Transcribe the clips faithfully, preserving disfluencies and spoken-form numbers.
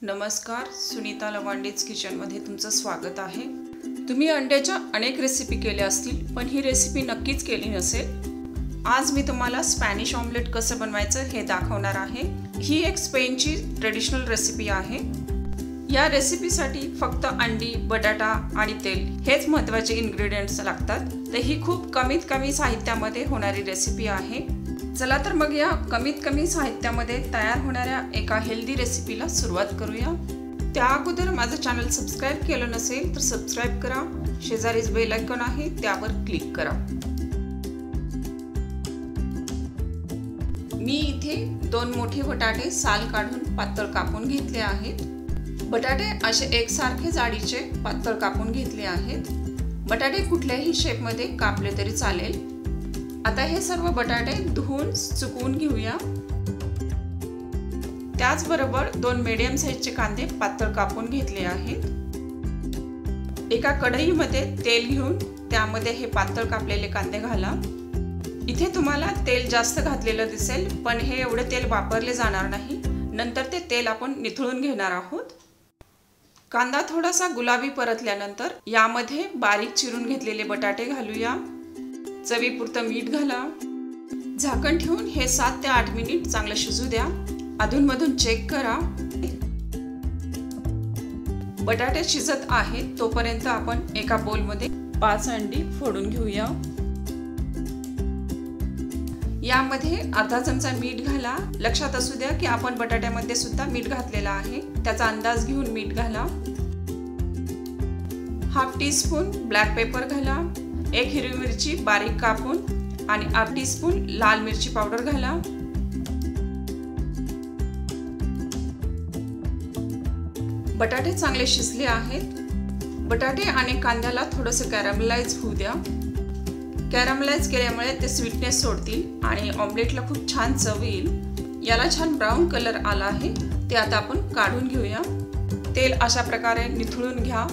नमस्कार, सुनीता लवांडेज किचनमध्ये तुमचं स्वागत आहे। तुम्ही अंड्याच्या अनेक रेसिपी केल्या असतील, पण ही रेसिपी नक्कीच केली नसेल। आज मी तुम्हाला स्पॅनिश ऑमलेट कसं बनवायचं हे दाखवणार आहे। ही एक स्पेनची ट्रेडिशनल रेसिपी आहे। या रेसिपीसाठी फक्त अंडी, बटाटा आणि तेल हेच महत्त्वाचे इन्ग्रेडियंट्स लागतात। तर ही खूप कमीत कमी साहित्यामध्ये होणारी रेसिपी आहे। चला तर मग या कमीत कमी साहित्यामध्ये तयार होणाऱ्या एका हेल्दी रेसिपीला सुरुवात करूया। त्या अगोदर माझं चॅनल सबस्क्राइब केलं नसेल तर सबस्क्राइब करा। शेजारीच बेल आयकॉन आहे त्यावर क्लिक करा। मी इथे दोन मोठे बटाटे साल काढून पातळ कापून घेतले आहेत। बटाटे असे एकसारखे जाडीचे पातळ कापून घेतले आहेत। बटाटे कुठल्याही शेपमध्ये कापले तरी चालेल। आता हे सर्व बटाटे धुवून सुकवून घेऊया। त्याचबरोबर दोन मीडियम साइजचे कांदे पातळ कापून घेतले आहेत। एका कढईमध्ये तेल घेऊन त्यामध्ये हे पातळ कापलेले कांदे घाला। इथे तुम्हाला तेल जास्त घातलेलं दिसेल, पण हे एवढे तेल वापरले जाणार नाही। नंतर ते तेल आपण निथळून घेणार आहोत। कांदा थोडासा गुलाबी परतल्यानंतर यामध्ये बारीक चिरून घेतलेले बटाटे घालूया। चवीपुरतं मीठ घाला। झाकण ठेवून हे सात ते आठ मिनिट चांगलं शिजू द्या। अधूनमधून चेक करा। बटाटे शिजत आहेत तोपर्यंत आपण एका बोलमध्ये पाच अंडी फोडून घेऊया। यामध्ये अर्धा चमचा मीठ घाला। लक्षात असू द्या की आपण बटाट्यामध्ये सुद्धा मीठ घातलेला आहे, त्याचा अंदाज घेऊन मीठ घाला। Half teaspoon black pepper घाला। एक हिरवी मिरची बारीक कापून आणि अर्धा टीस्पून लाल मिरची पावडर घाला। बटाटे चांगले शिजले आहेत। बटाटे आणि कांद्याला थोडंसं कॅरमलाइज होऊ द्या। कॅरमलाइज केल्यामुळे ते स्वीटनेस सोडतील आणि ऑमलेटला खूप छान चव येईल। याला छान ब्राऊन कलर आला आहे, ते आता आपण काढून घेऊया। तेल अशा प्रकारे निथळून घ्या।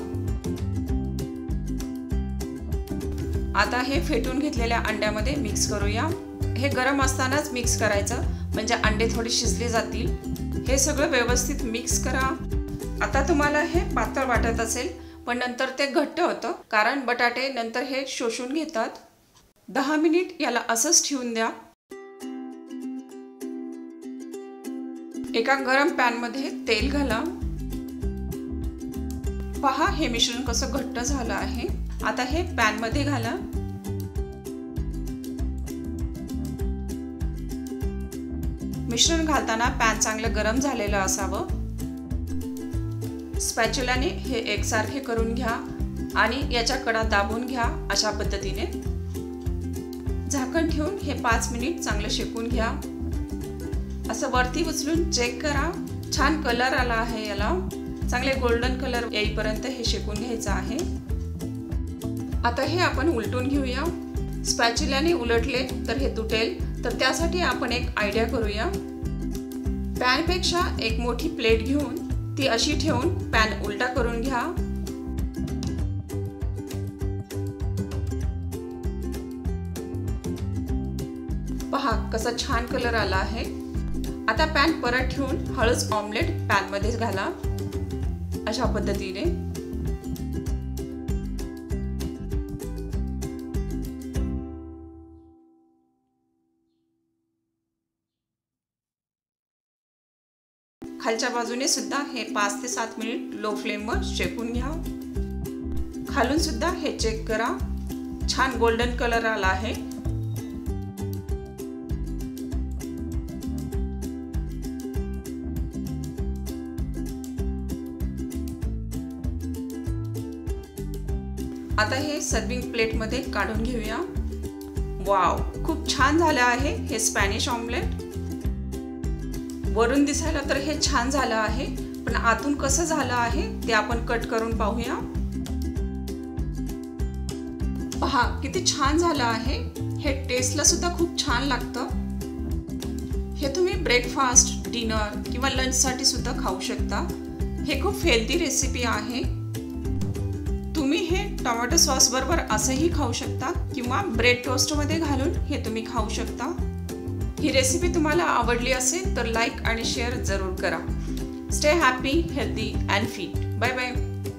आता हे फेटून घेतलेल्या अंड्यामध्ये मिक्स करूया। हे गरम असतानाच मिक्स करायचं, म्हणजे अंडे थोडे शिजले जातील। हे सगळं व्यवस्थित मिक्स करा। आता तुम्हाला हे पातळ वाटत असेल, पण नंतर ते घट्ट होतं, कारण बटाटे नंतर हे शोषून घेतात। दहा मिनिट याला असंच ठेवून द्या। एका गरम पॅन मध्ये तेल घाला। पहा हे मिश्रण कसं घट्ट झालं आहे। आता हे पॅन मध्ये घाला। मिश्रण घालताना पॅन चांगलं गरम झालेलं असावं। स्पॅच्युलाने हे एकसारखे करून घ्या आणि याच्या कडा दाबून घ्या अशा पद्धतीने। झाकण ठेवून हे पाच मिनिट चांगलं शेकून घ्या। असं वरती उचलून चेक करा। छान कलर आला आहे याला। चांगले गोल्डन कलर येईपर्यंत हे शेकून घ्यायचं आहे। आता हे आपण उलटून घेऊया। स्पॅच्युलाने उलटले तर हे तुटेल, तर त्यासाठी आपण एक आयडिया करूया। पॅन पेक्षा एक मोठी प्लेट घेऊन ती अशी ठेवून पॅन उलटा करून घ्या। पहा कसा छान कलर आला आहे। आता पॅन परत ठेवून हळूच ऑमलेट पॅन मध्ये घाला अशा पद्धतीने। खालच्या बाजूने सुद्धा हे पाच ते सात मिनिट लो फ्लेमवर शेकून घ्या। खालून सुद्धा हे चेक करा। छान गोल्डन कलर आला आहे। आता हे सर्विंग प्लेट मध्ये काढून घेऊया। वाव, खूप छान झालं आहे हे स्पॅनिश ऑमलेट। वरून दिसायला तर हे छान झालं आहे, पण आतून कसं झालं आहे ते आपण कट करून पाहूया। पहा किती छान झालं आहे। हे टेस्टला सुद्धा खूप छान लागतं। हे तुम्ही ब्रेकफास्ट, डिनर किंवा लंच साठी सुद्धा खाऊ शकता। हे खूप हेल्दी रेसिपी आहे। तुम्ही हे टोमॅटो सॉस बरोबर असंही खाऊ शकता किंवा ब्रेड टोस्ट मध्ये घालून हे तुम्ही खाऊ शकता। ही रेसिपी तुम्हाला आवडली असेल तर लाईक आणि शेअर जरूर करा Stay happy, healthy and fit. Bye bye.